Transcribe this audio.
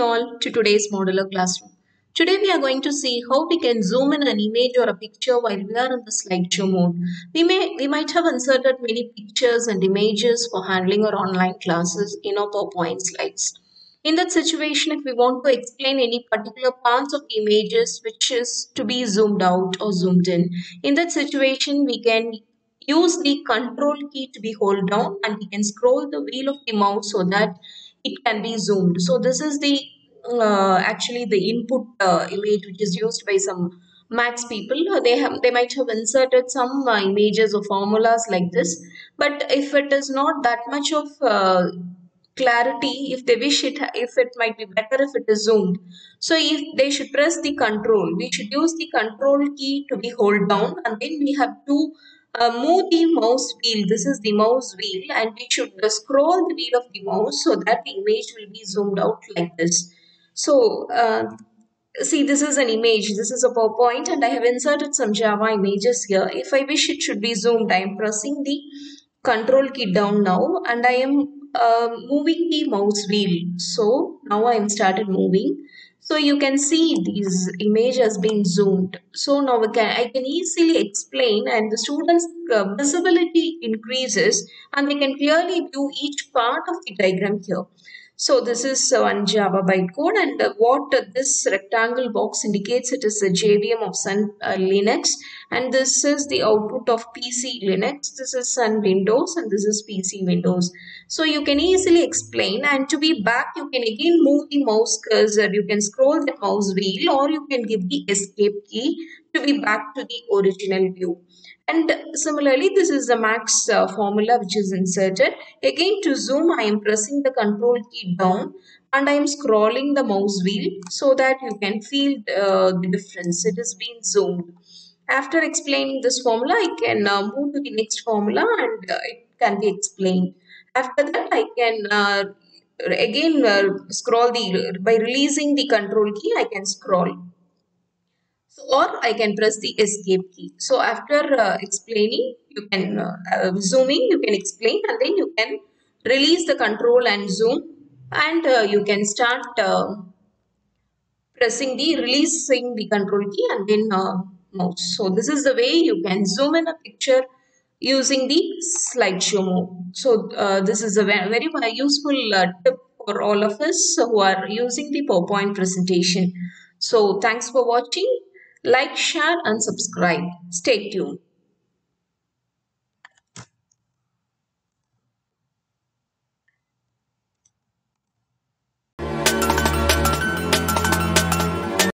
all to today's modular classroom. Today we are going to see how we can zoom in an image or a picture while we are in the slideshow mode. We might have inserted many pictures and images for handling our online classes in our PowerPoint slides. In that situation, if we want to explain any particular parts of the images which is to be zoomed out or zoomed in that situation we can use the control key to be hold down and we can scroll the wheel of the mouse so that it can be zoomed. So this is the actually the input image which is used by some max people. They might have inserted some images or formulas like this, but if it is not that much of clarity, if they wish it, if it might be better if it is zoomed, so if they should press the control, we should use the control key to be hold down and then we have to move the mouse wheel. This is the mouse wheel and we should scroll the wheel of the mouse so that the image will be zoomed out like this. So see, this is an image, this is a PowerPoint and I have inserted some Java images here. If I wish it should be zoomed, I am pressing the control key down now and I am moving the mouse wheel. So now I am started moving. So you can see this image has been zoomed. So now I can easily explain and the students' visibility increases and they can clearly view each part of the diagram here. So this is one Java bytecode and what this rectangle box indicates, it is a JVM of Sun Linux and this is the output of PC Linux. This is Sun Windows and this is PC Windows. So you can easily explain, and to be back you can again move the mouse cursor, you can scroll the mouse wheel or you can give the escape key to be back to the original view. And similarly, this is the max formula which is inserted. Again, to zoom, I am pressing the control key down and I am scrolling the mouse wheel so that you can feel the difference. It is being zoomed. After explaining this formula, I can move to the next formula and it can be explained. After that, I can again scroll by releasing the control key, I can scroll. So, or I can press the escape key. So after explaining, you can zooming, you can explain and then you can release the control and zoom and you can start pressing the releasing the control key and then mouse. So this is the way you can zoom in a picture using the slideshow mode. So this is a very useful tip for all of us who are using the PowerPoint presentation. So thanks for watching. Like, share and subscribe. Stay tuned.